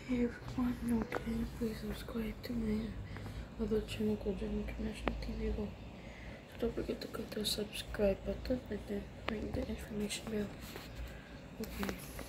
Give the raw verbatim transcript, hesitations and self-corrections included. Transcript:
Hey everyone, okay, please subscribe to my other channel, Golden International T V. So don't forget to click the subscribe button and then ring the information bell. Okay.